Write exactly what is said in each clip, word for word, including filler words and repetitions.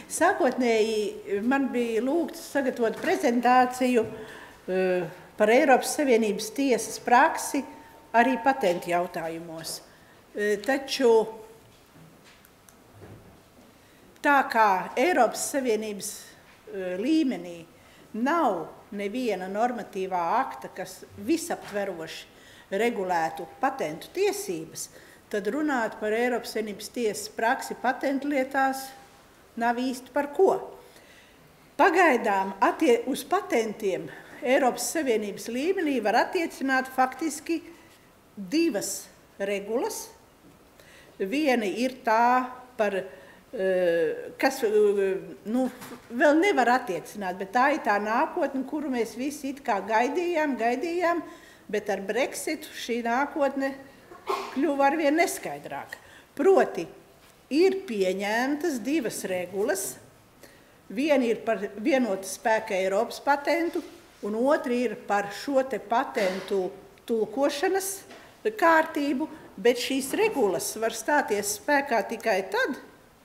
Sākotnēji man bija lūgts sagatavot prezentāciju uh, par Eiropas Savienības tiesas praksi arī patentu jautājumos. Uh, taču tā kā Eiropas Savienības uh, līmenī nav neviena normatīvā akta, kas visaptveroši regulētu patentu tiesības, tad runāt par Eiropas Savienības tiesas praksi patentu lietās nav īsti par ko. Pagaidām attie uz patentiem Eiropas Savienības līmenī var attiecināt faktiski divas regulas. Viena ir tā, par, kas nu, vēl nevar attiecināt, bet tā ir tā nākotne, kuru mēs visi it kā gaidījām, gaidījām, bet ar Brexitu šī nākotne kļuva arvien neskaidrāka. Proti, ir pieņemtas divas regulas. Viena ir par vienotu spēka Eiropas patentu, un otra ir par šo te patentu tulkošanas kārtību, bet šīs regulas var stāties spēkā tikai tad,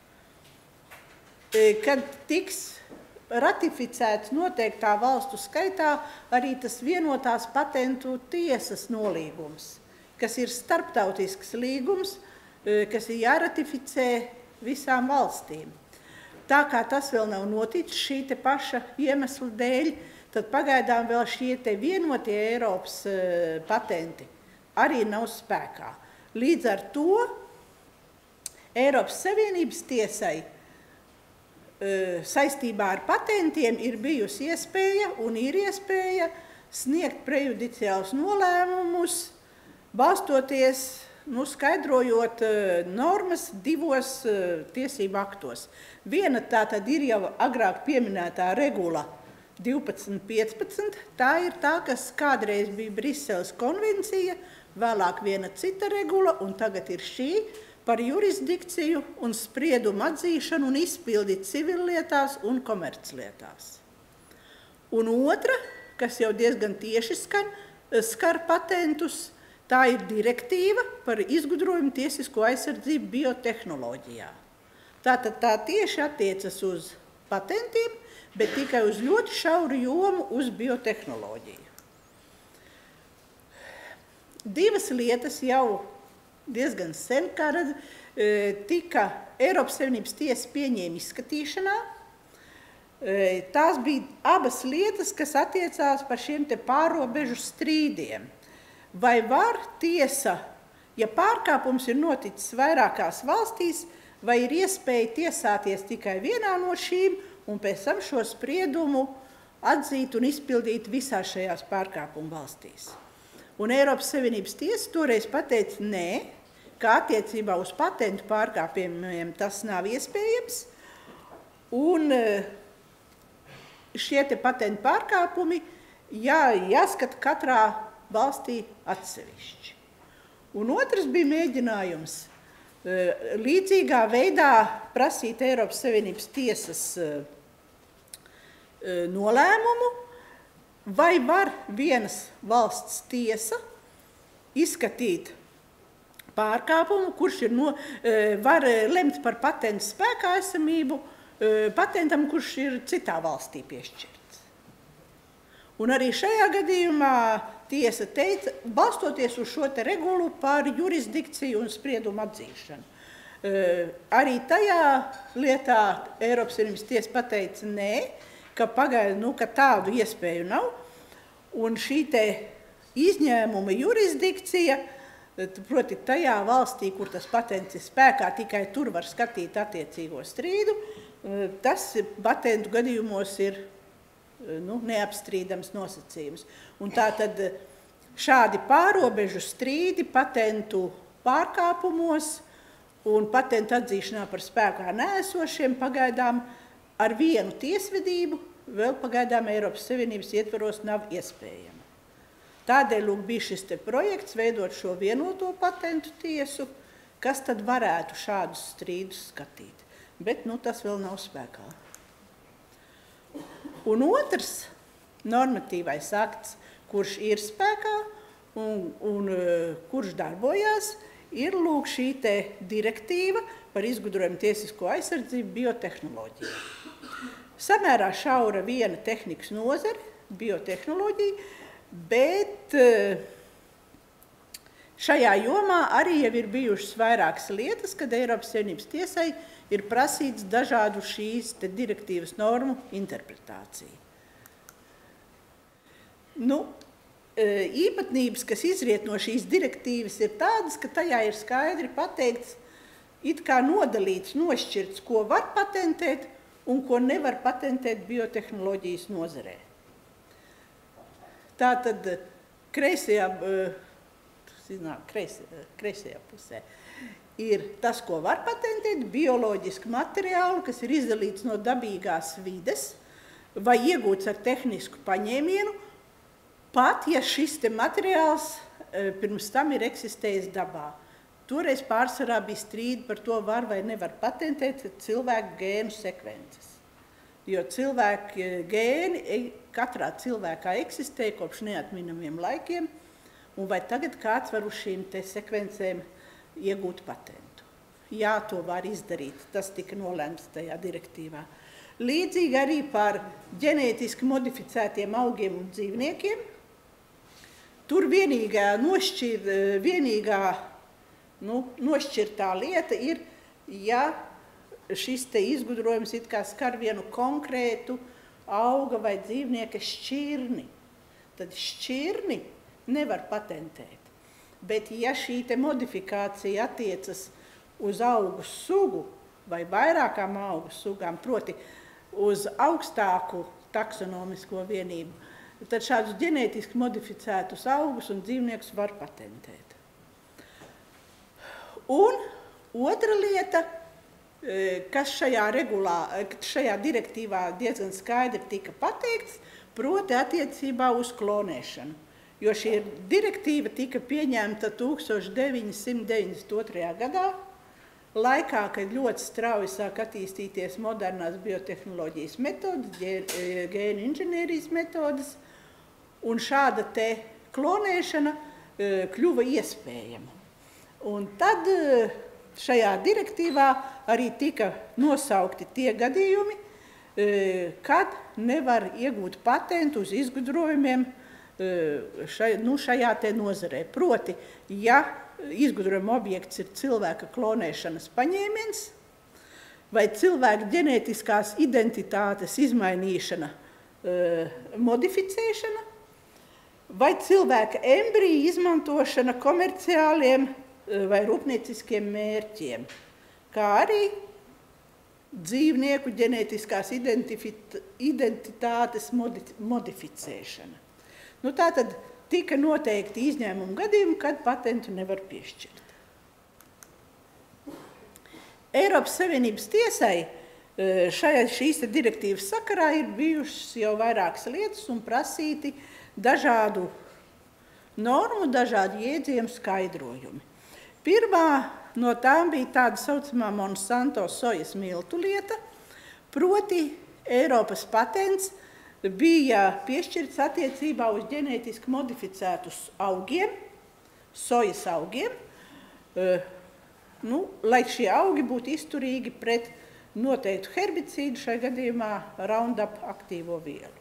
kad tiks ratificēts noteiktā valstu skaitā arī tas vienotās patentu tiesas nolīgums, kas ir starptautisks līgums, kas ir jāratificē visām valstīm. Tā kā tas vēl nav noticis šī te paša iemesla dēļ, tad pagaidām vēl šie te vienotie Eiropas patenti arī nav spēkā. Līdz ar to Eiropas Savienības tiesai saistībā ar patentiem ir bijusi iespēja un ir iespēja sniegt prejudiciālus nolēmumus, balstoties, nu, skaidrojot normas divos tiesību aktos. Viena tā tad ir jau agrāk pieminētā regula divpadsmit piecpadsmit, tā ir tā, kas kādreiz bija Briseles konvencija, vēlāk viena cita regula, un tagad ir šī par jurisdikciju un spriedumu atzīšanu un izpildi civillietās un komerclietās. Un otra, kas jau diezgan tieši skar, skar patentus, tā ir direktīva par izgudrojumu tiesisko aizsardzību biotehnoloģijā. Tātad tā tieši attiecas uz patentiem, bet tikai uz ļoti šauru jomu uz biotehnoloģiju. Divas lietas jau diezgan sen, kā redz, tika Eiropas Savienības tiesa pieņēma izskatīšanā. Tās bija abas lietas, kas attiecās par šiem te pārobežu strīdiem. Vai var tiesa, ja pārkāpums ir noticis vairākās valstīs, vai ir iespēja tiesāties tikai vienā no šīm un pēc tam šo spriedumu atzīt un izpildīt visās šajās pārkāpumu valstīs? Un Eiropas Savienības tiesa toreiz pateica nē, ka attiecībā uz patentu pārkāpumiem tas nav iespējams, un šie te patentu pārkāpumi jā, jāskata katrā valstī atsevišķi. Un otrs bija mēģinājums līdzīgā veidā prasīt Eiropas Savienības tiesas nolēmumu, vai var vienas valsts tiesa izskatīt pārkāpumu, kurš ir no, var lemt par patentu spēkā esamību patentam, kurš ir citā valstī piešķirts. Un arī šajā gadījumā tiesa teica, balstoties uz šo te regulu par jurisdikciju un spriedumu atzīšanu. Arī tajā lietā Eiropas Savienības tiesa pateica nē, ka pagaida, nu, ka tādu iespēju nav, un šī te izņēmuma jurisdikcija, proti tajā valstī, kur tas patents ir spēkā, tikai tur var skatīt attiecīgo strīdu, tas patentu gadījumos ir nu, neapstrīdams nosacījums. Un tā tad šādi pārobežu strīdi patentu pārkāpumos un patentu atzīšanā par spēkā neesošiem pagaidām ar vienu tiesvedību vēl pagaidām Eiropas Savienības ietvaros nav iespējama. Tādēļ lūk bija šis te projekts veidot šo vienoto patentu tiesu, kas tad varētu šādus strīdus skatīt. Bet nu, tas vēl nav spēkā. Un otrs normatīvais akts, kurš ir spēkā un, un kurš darbojās, ir lūk šī te direktīva par izgudrojumu tiesisko aizsardzību biotehnoloģiju. Samērā šaura viena tehnikas nozare, biotehnoloģija, bet šajā jomā arī jau ir bijušas vairākas lietas, kad Eiropas Savienības tiesai ir prasīts dažādu šīs te direktīvas normu interpretāciju. Nu, īpatnības, kas izriet no šīs direktīvas, ir tādas, ka tajā ir skaidri pateikts, it kā nodalīts, nošķirts, ko var patentēt un ko nevar patentēt biotehnoloģijas nozarē. Tātad kreisajā, kreisajā, kreisajā pusē ir tas, ko var patentēt, bioloģiski materiāli, kas ir izdalīts no dabīgās vides vai iegūts ar tehnisku paņēmienu, pat, ja šis te materiāls pirms tam ir eksistējis dabā. Toreiz pārsvarā bija strīdi par to, var vai nevar patentēt cilvēku gēnu sekvences. Jo cilvēku gēni katrā cilvēkā eksistē kopš neatminamiem laikiem, un vai tagad kāds var uz šīm te sekvencēm iegūt patentu. Jā, to var izdarīt. Tas tika nolēmts tajā direktīvā. Līdzīgi arī par ģenētiski modificētiem augiem un dzīvniekiem. Tur vienīgā, nošķir, vienīgā nu, nošķirtā lieta ir, ja šis te izgudrojums it kā skar vienu konkrētu auga vai dzīvnieka šķirni. Tad šķirni nevar patentēt. Bet ja šī te modifikācija attiecas uz augu sugu vai vairākām augu sugām, proti uz augstāku taksonomisko vienību, tad šādus ģenētiski modificētus augus un dzīvniekus var patentēt. Un otra lieta, kas šajā, regulā, šajā direktīvā diezgan skaidri tika pateikts, proti attiecībā uz klonēšanu. Jo šī direktīva tika pieņemta tūkstoš deviņi simt deviņdesmit otrajā gadā, laikā, kad ļoti strauji sāk attīstīties modernās biotehnoloģijas metodas, gēnu inženierijas metodas, un šāda te klonēšana kļuva iespējama. Un tad šajā direktīvā arī tika nosaukti tie gadījumi, kad nevar iegūt patentu uz izgudrojumiem šai, nu, šajā te nozarē. Proti, ja izgudrojuma objekts ir cilvēka klonēšanas paņēmiens vai cilvēka ģenētiskās identitātes izmainīšana, modificēšana, vai cilvēka embriju izmantošana komerciāliem vai rūpnieciskiem mērķiem, kā arī dzīvnieku ģenētiskās identitātes modificēšana. Nu, tā tad tika noteikti izņēmumu gadījumi, kad patentu nevar piešķirt. Eiropas Savienības tiesai šajā, šīs direktīvas sakarā ir bijušas jau vairākas lietas un prasīti dažādu normu, dažādu jēdzienu skaidrojumi. Pirmā no tām bija tāda saucamā Monsanto sojas miltu lieta, proti Eiropas patents bija piešķirts attiecībā uz ģenētiski modificētus augiem, sojas augiem, nu, lai šie augi būtu izturīgi pret noteiktu herbicīdu, šai gadījumā Roundup aktīvo vielu.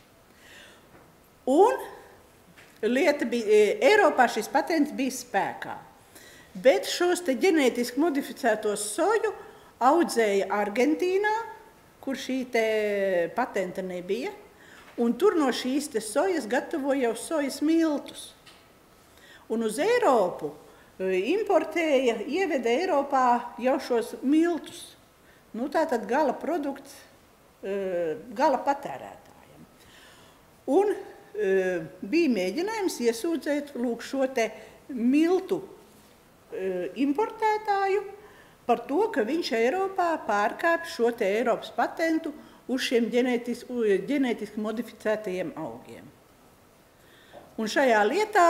Un lieta bija, Eiropā šis patents bija spēkā, bet šos te ģenētiski modificētos soju audzēja Argentīnā, kur šī te patenta nebija, un tur no šīs te sojas gatavoja jau sojas miltus. Un uz Eiropu importēja, ieveda Eiropā jau šos miltus. Nu, tātad gala produkts gala patērētājiem. Un bija mēģinājums iesūdzēt lūk šo te miltu importētāju par to, ka viņš Eiropā pārkāp šo te Eiropas patentu uz šiem ģenētiski, ģenētiski modificētajiem augiem. Un šajā lietā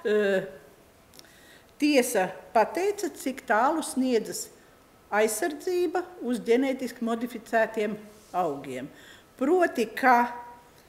tiesa pateica, cik tālu sniedzas aizsardzība uz ģenētiski modificētiem augiem. Proti, ka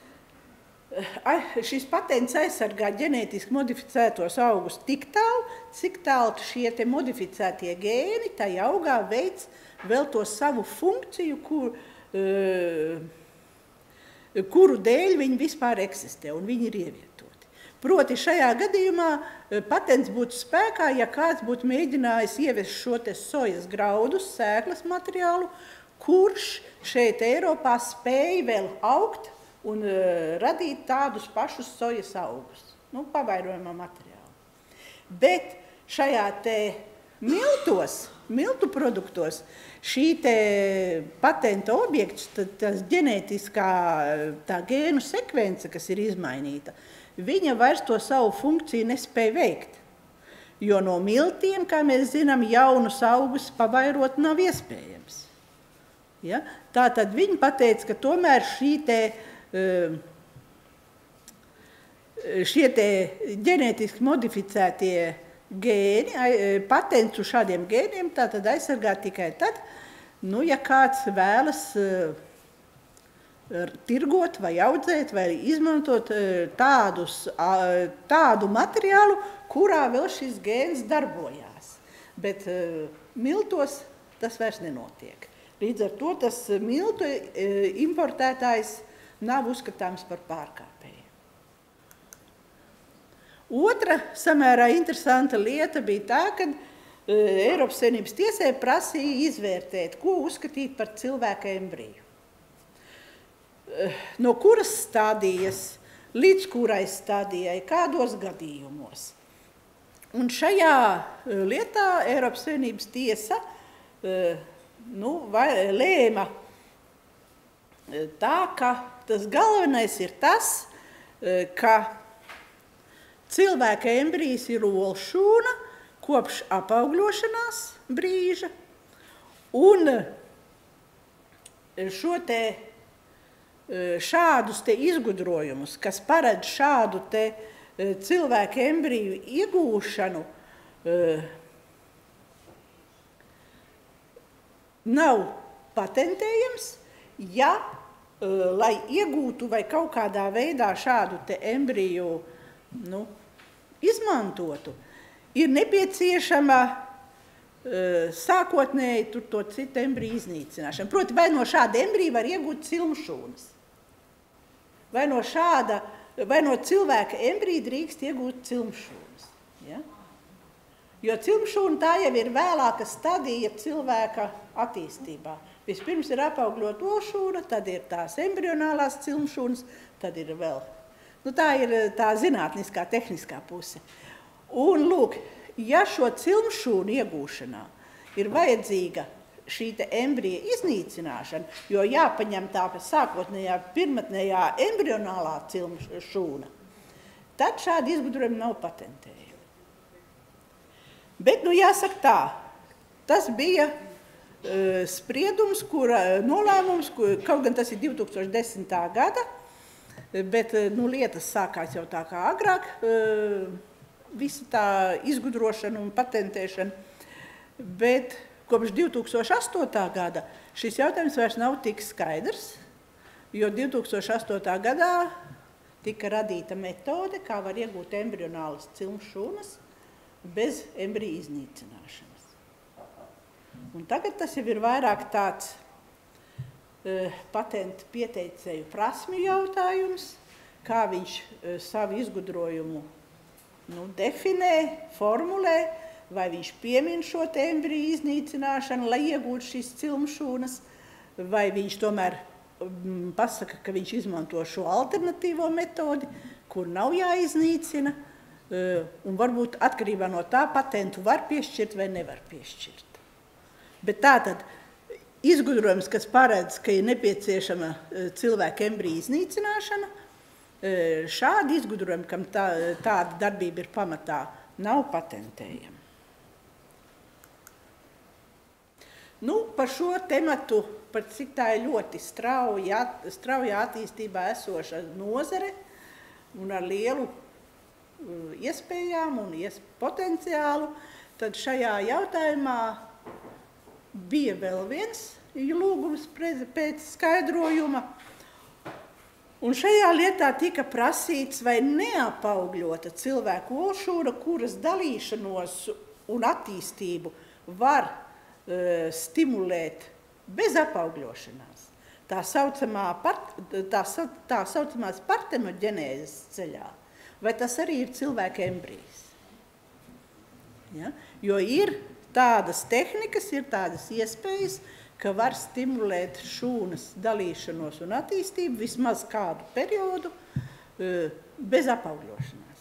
šis patents aizsargā ģenētiski modificētos augus tik tālu, cik tālu šie te modificētie gēni tajā augā veids vēl to savu funkciju, kur, uh, kuru dēļ viņi vispār eksistē un viņi ir ievietoti. Proti šajā gadījumā patents būtu spēkā, ja kāds būtu mēģinājis ievest šo te sojas graudus, sēklas materiālu, kurš šeit Eiropā spēja vēl augt un uh, radīt tādus pašus sojas augus, nu, pavairojumā materiālu. Bet šajā te miltos, miltu produktos, šī te patenta objekts, tas ģenētiskā tā gēnu sekvence, kas ir izmainīta, viņa vairs to savu funkciju nespēja veikt. Jo no miltiem, kā mēs zinām, jaunus augus pavairot nav iespējams. Ja? Tātad viņi pateica, ka tomēr šī te, šie te ģenētiski modificētie gēni, patents uz šādiem gēniem, tātad aizsargā tikai tad, nu, ja kāds vēlas tirgot vai audzēt vai izmantot tādus, tādu materiālu, kurā vēl šis gēns darbojās. Bet miltos tas vairs nenotiek. Līdz ar to tas miltu importētājs nav uzskatāms par pārkāpēju. Otra samērā interesanta lieta bija tā, ka Eiropas Savienības tiesai prasīja izvērtēt, ko uzskatīt par cilvēka embriju. No kuras stadijas, līdz kurai stadijai, kādos gadījumos. Un šajā lietā Eiropas Savienības tiesa nu, vai, lēma tā, ka tas galvenais ir tas, ka cilvēka embrijs ir olšūna kopš apaugļošanās brīža, un šo te, šādus te izgudrojumus, kas paredz šādu te cilvēka embriju iegūšanu, nav patentējams, ja, lai iegūtu vai kaut kādā veidā šādu te embriju nu, izmantotu, ir nepieciešama sākotnēji tur to citu embriju iznīcināšana. Proti, vai no šāda embrija var iegūt cilmšūnas, vai no šāda, vai no cilvēka embrija drīkst iegūt cilmšūnas. Ja? Jo cilmšūna tā jau ir vēlāka stadija cilvēka attīstībā. Vispirms ir apaugļot olšūna, tad ir tās embrionālās cilmšūnas, tad ir vēl. Nu, tā ir tā zinātniskā, tehniskā puse. Un, lūk, ja šo cilmšūnu iegūšanā ir vajadzīga šī te embrija iznīcināšana, jo jāpaņem tā sākotnējā, pirmatnējā embrionālā cilmšūna, tad šādi izgudrojumi nav patentējami. Bet, nu, jāsaka tā, tas bija uh, spriedums, kura nolēmums, kur, kaut gan tas ir divi tūkstoši desmitā gada, bet, nu, lietas sākās jau tā kā agrāk, uh, visa tā izgudrošana un patentēšana, bet kopš divi tūkstoši astotā gada šis jautājums vairs nav tik skaidrs, jo divi tūkstoši astotā gadā tika radīta metode, kā var iegūt embrionālas cilmšūnas, bez embrija iznīcināšanas. Un tagad tas jau ir vairāk tāds uh, patentu pieteicēju prasmju jautājums, kā viņš uh, savu izgudrojumu nu, definē, formulē, vai viņš piemin šo te embriju iznīcināšanu, lai iegūtu šīs cilmšūnas, vai viņš tomēr um, pasaka, ka viņš izmanto šo alternatīvo metodi, kur nav jāiznīcina, un varbūt atkarībā no tā patentu var piešķirt vai nevar piešķirt. Bet tātad izgudrojums, kas paredz, ka ir nepieciešama cilvēka embrija iznīcināšana, šādi izgudrojumi, kam tā, tāda darbība ir pamatā, nav patentējama. Nu, par šo tematu, par cik tā ir ļoti strauja, strauja attīstībā esoša nozare un ar lielu iespējām un potenciālu, tad šajā jautājumā bija vēl viens lūgums pēc skaidrojuma. Un šajā lietā tika prasīts, vai neapaugļota cilvēku olšūra, kuras dalīšanos un attīstību var uh, stimulēt bez apaugļošanās. Tā, saucamā part, tā, tā saucamās partenoģenēzes ceļā. Vai tas arī ir cilvēka embrijs? Ja? Jo ir tādas tehnikas, ir tādas iespējas, ka var stimulēt šūnas dalīšanos un attīstību vismaz kādu periodu bez apaugļošanās.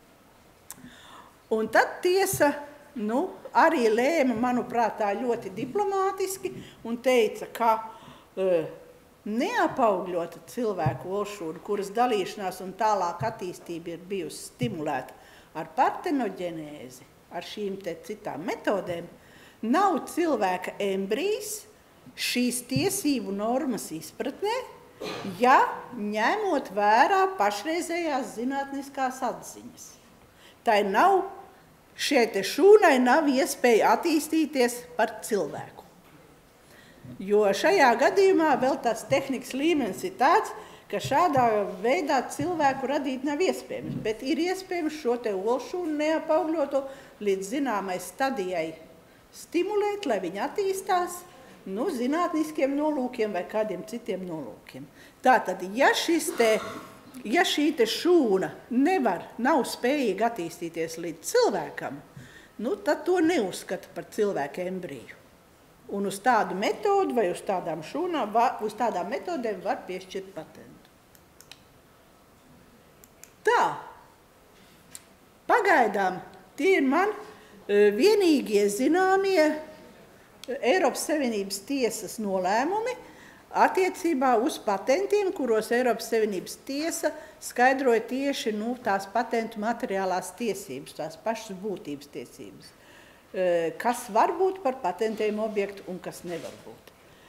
Un tad tiesa nu, arī lēma, manuprāt, tā ļoti diplomātiski un teica, ka uh, neapaugļota cilvēku olšūra, kuras dalīšanās un tālāk attīstība ir bijusi stimulēta ar partenoģenēzi, ar šīm te citām metodēm, nav cilvēka embrijs šīs tiesību normas izpratnē, ja ņemot vērā pašreizējās zinātniskās atziņas. Tai nav, šie te šūnai nav iespēja attīstīties par cilvēku. Jo šajā gadījumā vēl tās tehnikas līmenis ir tāds, ka šādā veidā cilvēku radīt nav iespējams, bet ir iespējams šo te olšūnu neapaugļoto līdz zināmai stadijai stimulēt, lai viņi attīstās, nu, zinātniskiem nolūkiem vai kādiem citiem nolūkiem. Tātad, ja, šis te, ja šī te šūna nevar, nav spējīga attīstīties līdz cilvēkam, nu, tad to neuzskata par cilvēka embriju. Un uz tādu metodu vai uz tādām šūnām, uz tādām metodēm var piešķirt patentu. Tā, pagaidām tie ir man vienīgie zināmie Eiropas Savienības tiesas nolēmumi attiecībā uz patentiem, kuros Eiropas Savienības tiesa skaidroja tieši nu, tās patentu materiālās tiesības, tās pašas būtības tiesības, kas var būt par patentējumu objektu un kas nevar būt.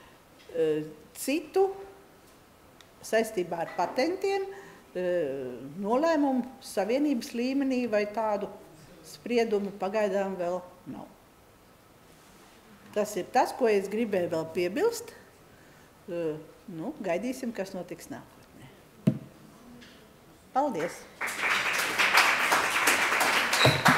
Citu saistībā ar patentiem nolēmumu Savienības līmenī vai tādu spriedumu pagaidām vēl nav. Tas ir tas, ko es gribēju vēl piebilst. Nu, gaidīsim, kas notiks nākotnē. Paldies!